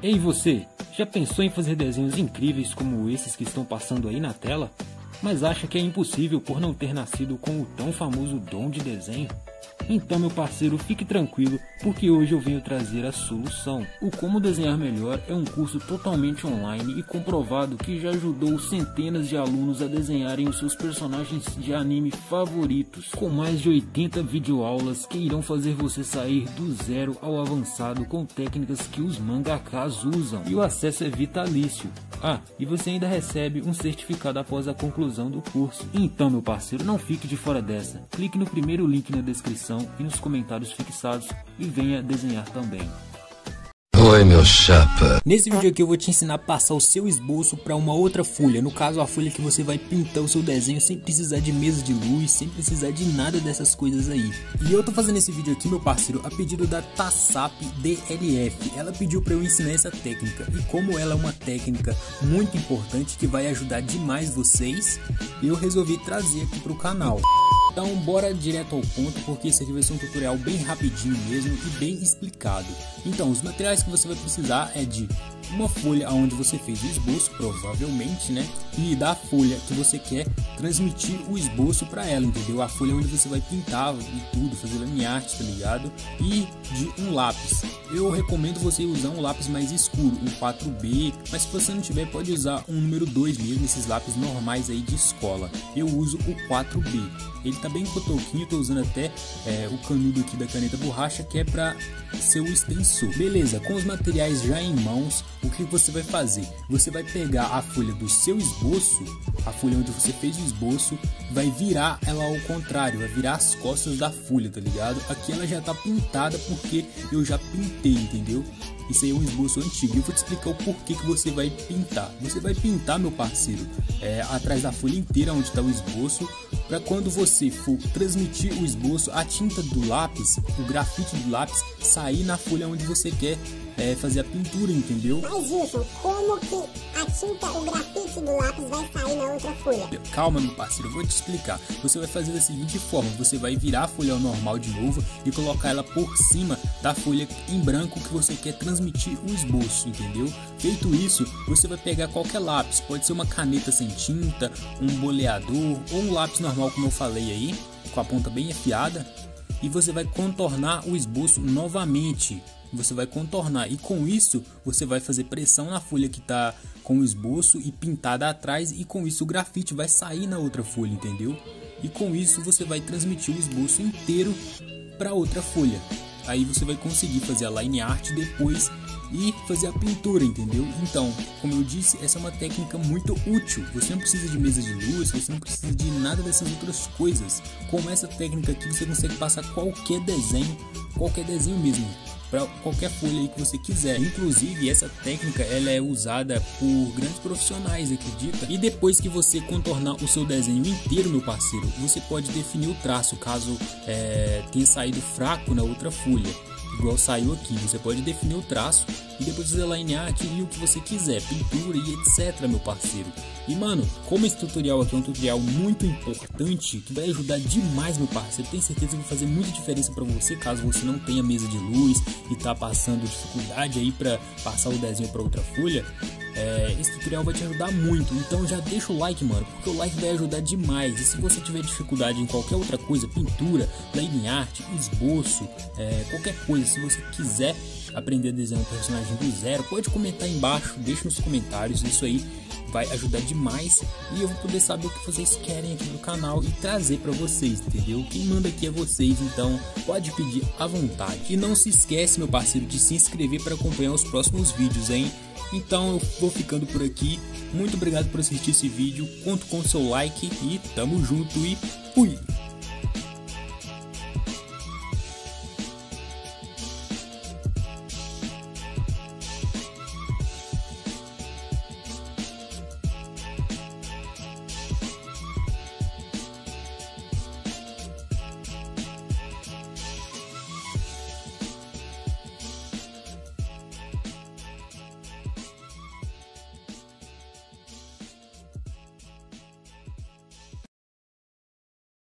Ei você, já pensou em fazer desenhos incríveis como esses que estão passando aí na tela? Mas acha que é impossível por não ter nascido com o tão famoso dom de desenho? Então meu parceiro, fique tranquilo, porque hoje eu venho trazer a solução. O Como Desenhar Melhor é um curso totalmente online e comprovado que já ajudou centenas de alunos a desenharem os seus personagens de anime favoritos, com mais de 80 videoaulas que irão fazer você sair do zero ao avançado com técnicas que os mangakas usam. E o acesso é vitalício. Ah, e você ainda recebe um certificado após a conclusão do curso. Então meu parceiro, não fique de fora dessa. Clique no primeiro link na descrição e nos comentários fixados e venha desenhar também. Oi, meu chapa. Nesse vídeo aqui eu vou te ensinar a passar o seu esboço para uma outra folha. No caso, a folha que você vai pintar o seu desenho sem precisar de mesa de luz, sem precisar de nada dessas coisas aí. E eu tô fazendo esse vídeo aqui, meu parceiro, a pedido da Tassap DLF. Ela pediu para eu ensinar essa técnica. E como ela é uma técnica muito importante que vai ajudar demais vocês, eu resolvi trazer aqui pro canal. Então bora direto ao ponto, porque esse aqui vai ser um tutorial bem rapidinho mesmo e bem explicado. Então os materiais que você vai precisar é de uma folha onde você fez o esboço, provavelmente, né? E da folha que você quer transmitir o esboço para ela, entendeu? A folha onde você vai pintar e tudo, fazer line art, tá ligado? E de um lápis. Eu recomendo você usar um lápis mais escuro, um 4B, mas se você não tiver, pode usar um número 2 mesmo, esses lápis normais aí de escola. Eu uso o 4B. Ele tá bem cotoquinho, tô usando até o canudo aqui da caneta borracha, que é para ser o extensor. Beleza, com os materiais já em mãos, o que você vai fazer? Você vai pegar a folha do seu esboço, a folha onde você fez o esboço, vai virar ela ao contrário, vai virar as costas da folha, tá ligado? Aqui ela já tá pintada porque eu já pintei, entendeu? Isso aí é um esboço antigo. Eu vou te explicar o porquê que você vai pintar. Você vai pintar, meu parceiro, atrás da folha inteira onde está o esboço, para quando você for transmitir o esboço, a tinta do lápis, o grafite do lápis, sair na folha onde você quer fazer a pintura, entendeu? Mas Wilson, como que a tinta, o grafite do lápis vai sair na outra folha? Calma, meu parceiro, eu vou te explicar. Você vai fazer da seguinte forma: você vai virar a folha ao normal de novo e colocar ela por cima da folha em branco que você quer transmitir o esboço, entendeu? Feito isso, você vai pegar qualquer lápis, pode ser uma caneta sem tinta, um boleador ou um lápis normal, como eu falei aí, com a ponta bem afiada, e você vai contornar o esboço novamente. Você vai contornar e com isso você vai fazer pressão na folha que está com o esboço e pintada atrás, e com isso o grafite vai sair na outra folha, entendeu? E com isso você vai transmitir o esboço inteiro para outra folha. Aí você vai conseguir fazer a line art depois e fazer a pintura, entendeu? Então, como eu disse, essa é uma técnica muito útil. Você não precisa de mesa de luz, você não precisa de nada dessas outras coisas. Com essa técnica aqui você consegue passar qualquer desenho mesmo, para qualquer folha aí que você quiser. Inclusive essa técnica ela é usada por grandes profissionais, acredita? E depois que você contornar o seu desenho inteiro, meu parceiro, você pode definir o traço caso tenha saído fraco na outra folha, igual saiu aqui. Você pode definir o traço e depois fazer line art e o que você quiser, pintura e etc, meu parceiro. E mano, como esse tutorial aqui é um tutorial muito importante, que vai ajudar demais, meu parceiro, tenho certeza que vai fazer muita diferença para você, caso você não tenha mesa de luz e tá passando dificuldade aí para passar o desenho para outra folha. Esse tutorial vai te ajudar muito, então já deixa o like, mano, porque o like vai ajudar demais. E se você tiver dificuldade em qualquer outra coisa, pintura, line art, esboço, qualquer coisa, se você quiser aprender a desenhar um personagem do zero, pode comentar aí embaixo, deixa nos comentários, isso aí vai ajudar demais e eu vou poder saber o que vocês querem aqui no canal e trazer para vocês, entendeu? Quem manda aqui é vocês, então pode pedir à vontade. E não se esquece, meu parceiro, de se inscrever para acompanhar os próximos vídeos, hein? Então eu vou ficando por aqui, muito obrigado por assistir esse vídeo, conto com o seu like e tamo junto e fui!